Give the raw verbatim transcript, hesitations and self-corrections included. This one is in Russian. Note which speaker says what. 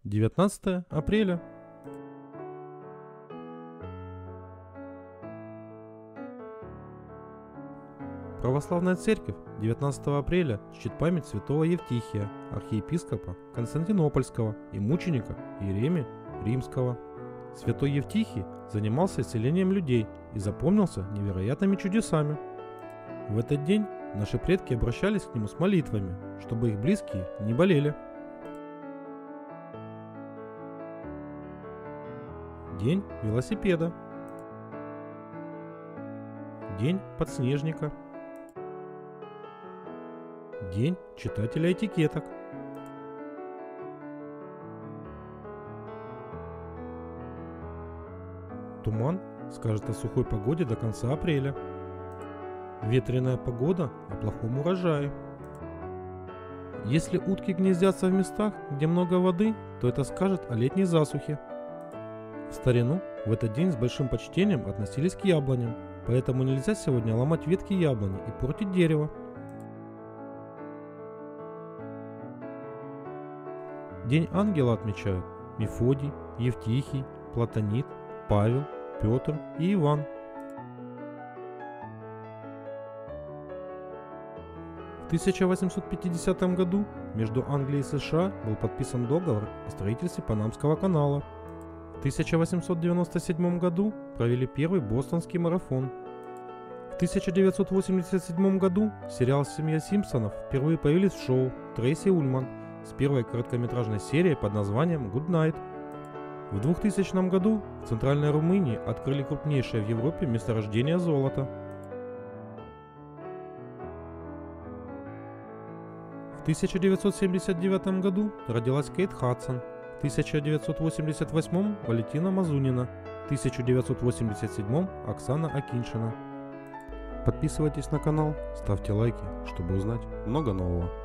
Speaker 1: девятнадцатое апреля. Православная церковь девятнадцатого апреля чтит память святого Евтихия, архиепископа Константинопольского и мученика Иеремии Римского. Святой Евтихий занимался исцелением людей и запомнился невероятными чудесами. В этот день наши предки обращались к нему с молитвами, чтобы их близкие не болели. День велосипеда. День подснежника. День читателя этикеток. Туман скажет о сухой погоде до конца апреля. Ветреная погода о плохом урожае. Если утки гнездятся в местах, где много воды, то это скажет о летней засухе. В старину в этот день с большим почтением относились к яблоням, поэтому нельзя сегодня ломать ветки яблони и портить дерево. День ангела отмечают Мефодий, Евтихий, Платонит, Павел, Петр и Иван. В тысяча восемьсот пятидесятом году между Англией и США был подписан договор о строительстве Панамского канала. В тысяча восемьсот девяносто седьмом году провели первый бостонский марафон. В тысяча девятьсот восемьдесят седьмом году сериал «Семья Симпсонов» впервые появились в шоу Трейси Ульман с первой короткометражной серией под названием «Good Night». В двухтысячном году в Центральной Румынии открыли крупнейшее в Европе месторождение золота. В тысяча девятьсот семьдесят девятом году родилась Кейт Хадсон, в тысяча девятьсот восемьдесят восьмом Валентина Мазунина, в тысяча девятьсот восемьдесят седьмом Оксана Акиньшина. Подписывайтесь на канал, ставьте лайки, чтобы узнать много нового.